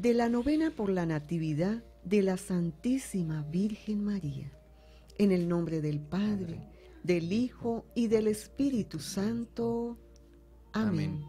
de la novena por la Natividad de la Santísima Virgen María. En el nombre del Padre, del Hijo y del Espíritu Santo. Amén.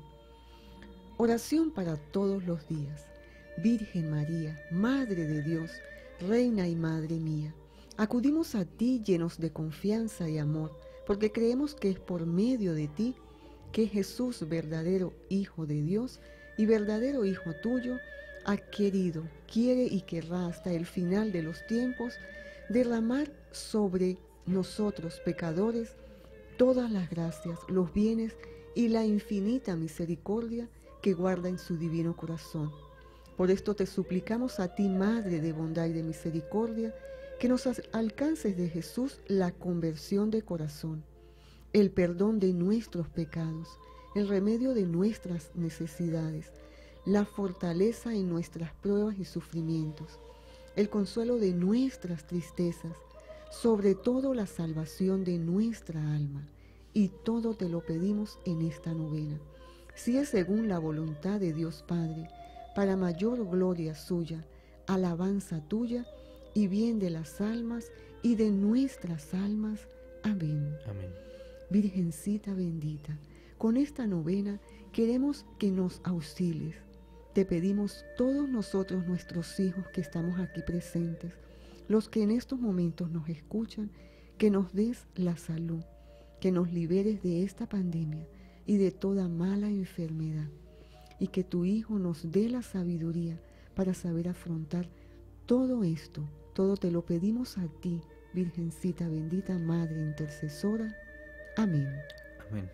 Oración para todos los días. Virgen María, Madre de Dios, Reina y Madre mía, acudimos a ti llenos de confianza y amor, porque creemos que es por medio de ti que Jesús, verdadero Hijo de Dios y verdadero Hijo tuyo, ha querido, quiere y querrá hasta el final de los tiempos derramar sobre nosotros pecadores todas las gracias, los bienes y la infinita misericordia que guarda en su divino corazón. Por esto te suplicamos a ti, Madre de bondad y de misericordia, que nos alcances de Jesús la conversión de corazón, el perdón de nuestros pecados, el remedio de nuestras necesidades, la fortaleza en nuestras pruebas y sufrimientos, el consuelo de nuestras tristezas, sobre todo la salvación de nuestra alma. Y todo te lo pedimos en esta novena, si es según la voluntad de Dios Padre, para mayor gloria suya, alabanza tuya y bien de las almas y de nuestras almas. Amén. Amén. Virgencita bendita, con esta novena queremos que nos auxilies. Te pedimos todos nosotros, nuestros hijos que estamos aquí presentes, los que en estos momentos nos escuchan, que nos des la salud, que nos liberes de esta pandemia y de toda mala enfermedad, y que tu Hijo nos dé la sabiduría para saber afrontar todo esto. Todo te lo pedimos a ti, Virgencita bendita, Madre intercesora. Amén. Amén.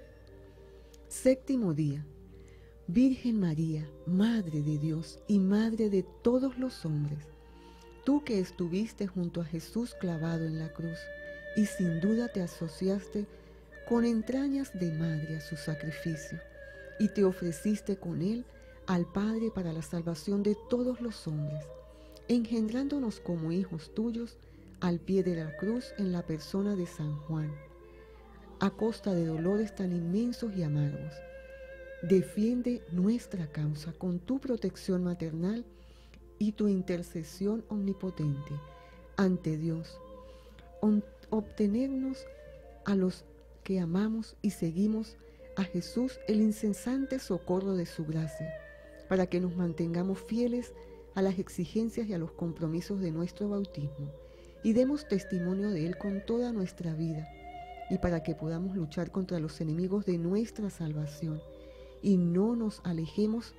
Séptimo día. Virgen María, Madre de Dios y Madre de todos los hombres, tú que estuviste junto a Jesús clavado en la cruz y sin duda te asociaste con entrañas de madre a su sacrificio y te ofreciste con él al Padre para la salvación de todos los hombres, engendrándonos como hijos tuyos al pie de la cruz en la persona de San Juan, a costa de dolores tan inmensos y amargos. Defiende nuestra causa con tu protección maternal y tu intercesión omnipotente ante Dios. Obtenernos a los que amamos y seguimos a Jesús el incesante socorro de su gracia, para que nos mantengamos fieles a las exigencias y a los compromisos de nuestro bautismo y demos testimonio de él con toda nuestra vida, y para que podamos luchar contra los enemigos de nuestra salvación y no nos alejemos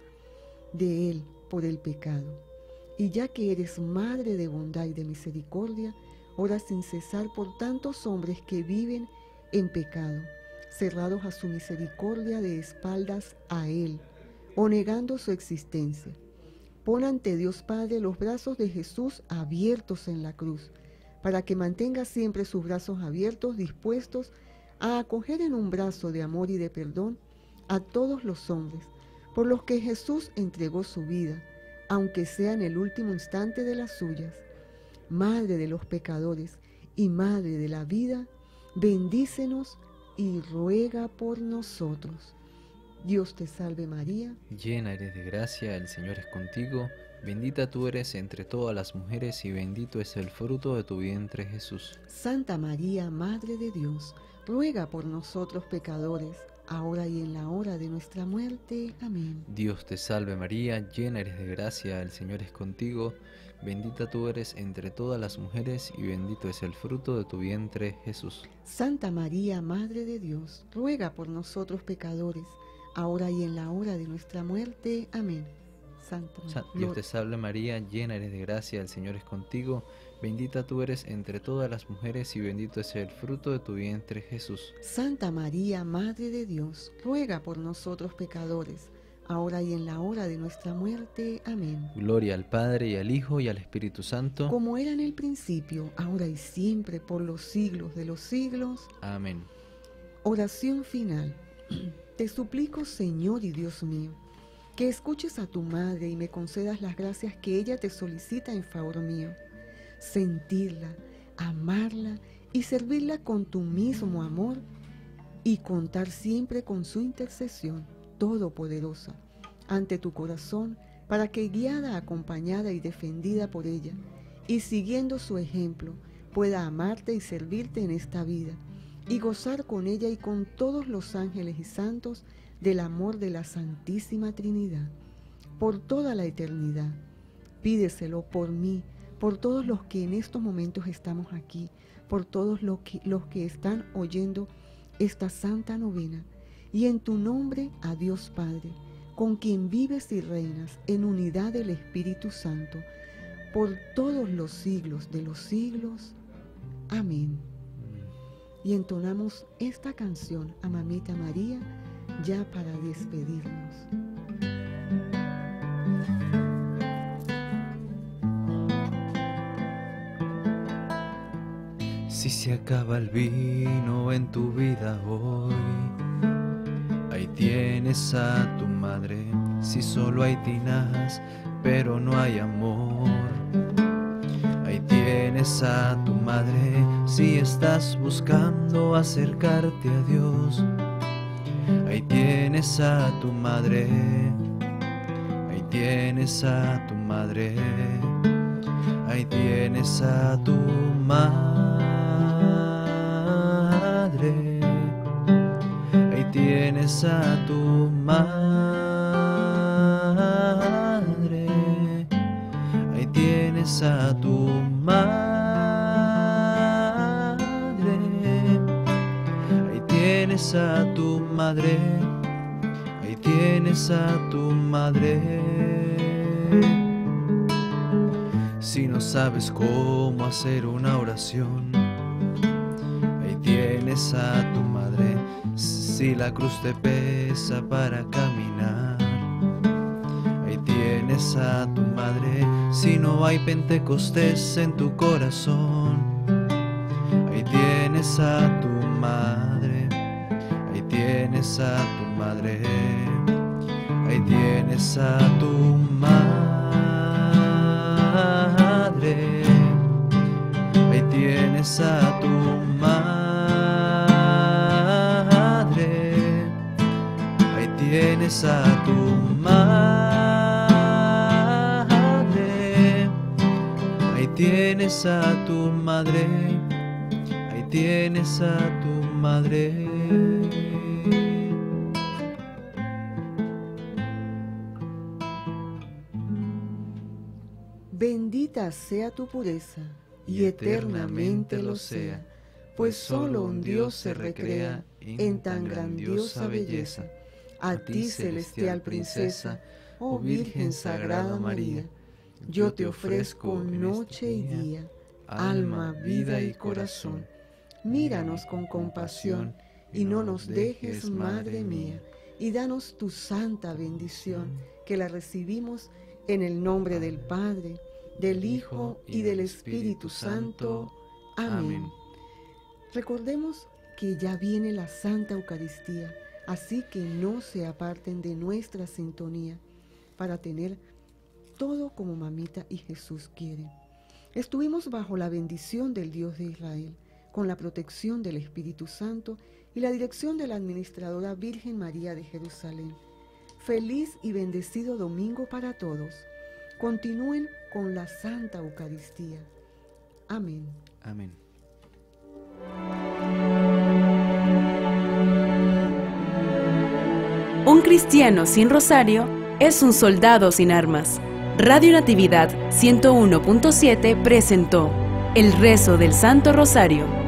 de él por el pecado. Y ya que eres Madre de bondad y de misericordia, ora sin cesar por tantos hombres que viven en pecado, cerrados a su misericordia de espaldas a él, o negando su existencia. Pon ante Dios Padre los brazos de Jesús abiertos en la cruz, para que mantenga siempre sus brazos abiertos, dispuestos a acoger en un brazo de amor y de perdón a todos los hombres, por los que Jesús entregó su vida, aunque sea en el último instante de las suyas. Madre de los pecadores y Madre de la vida, bendícenos y ruega por nosotros. Dios te salve María, llena eres de gracia, el Señor es contigo, bendita tú eres entre todas las mujeres y bendito es el fruto de tu vientre Jesús. Santa María, Madre de Dios, ruega por nosotros pecadores, ahora y en la hora de nuestra muerte. Amén. Dios te salve María, llena eres de gracia, el Señor es contigo, bendita tú eres entre todas las mujeres y bendito es el fruto de tu vientre Jesús. Santa María, Madre de Dios, ruega por nosotros pecadores, ahora y en la hora de nuestra muerte. Amén. Dios te salve María, llena eres de gracia, el Señor es contigo, bendita tú eres entre todas las mujeres y bendito es el fruto de tu vientre Jesús. Santa María, Madre de Dios, ruega por nosotros pecadores, ahora y en la hora de nuestra muerte. Amén. Gloria al Padre y al Hijo y al Espíritu Santo, como era en el principio, ahora y siempre, por los siglos de los siglos. Amén. Oración final. Te suplico, Señor y Dios mío, que escuches a tu Madre y me concedas las gracias que ella te solicita en favor mío. Sentirla, amarla y servirla con tu mismo amor y contar siempre con su intercesión todopoderosa ante tu corazón para que guiada, acompañada y defendida por ella, y siguiendo su ejemplo, pueda amarte y servirte en esta vida, y gozar con ella y con todos los ángeles y santos del amor de la Santísima Trinidad, por toda la eternidad. Pídeselo por mí, por todos los que en estos momentos estamos aquí, por todos los que están oyendo esta santa novena, y en tu nombre a Dios Padre, con quien vives y reinas en unidad del Espíritu Santo, por todos los siglos de los siglos. Amén. Y entonamos esta canción a Mamita María ya para despedirnos. Si se acaba el vino en tu vida hoy, ahí tienes a tu madre. Si solo hay tinajas, pero no hay amor, ahí tienes a tu madre. Si estás buscando acercarte a Dios, ahí tienes a tu madre. Ahí tienes a tu madre. Ahí tienes a tu madre. Ahí tienes a tu madre. Ahí tienes a tu madre. Ahí tienes a tu madre. Ahí tienes a tu madre. Si no sabes cómo hacer una oración, ahí tienes a tu madre. Si la cruz te pesa para caminar, ahí tienes a tu madre. Si no hay Pentecostés en tu corazón, ahí tienes a tu madre. Ahí tienes a tu madre. Ahí tienes a tu madre. Ahí tienes a tu madre. Ahí tienes a tu madre. Ahí tienes a tu madre. Ahí tienes a tu madre. Bendita sea tu pureza, y eternamente lo sea, pues solo un Dios se recrea en tan grandiosa belleza. A ti, celestial princesa, oh Virgen Sagrada María, yo te ofrezco noche y día, alma, vida y corazón. Míranos con compasión y no nos dejes, Madre mía, y danos tu santa bendición, que la recibimos en el nombre del Padre, del Hijo y del Espíritu Santo. Amén. Recordemos que ya viene la Santa Eucaristía, así que no se aparten de nuestra sintonía para tener todo como Mamita y Jesús quieren. Estuvimos bajo la bendición del Dios de Israel, con la protección del Espíritu Santo y la dirección de la administradora Virgen María de Jerusalén. Feliz y bendecido domingo para todos. Continúen con la Santa Eucaristía. Amén. Amén. Un cristiano sin rosario es un soldado sin armas. Radio Natividad 101.7 presentó el rezo del Santo Rosario.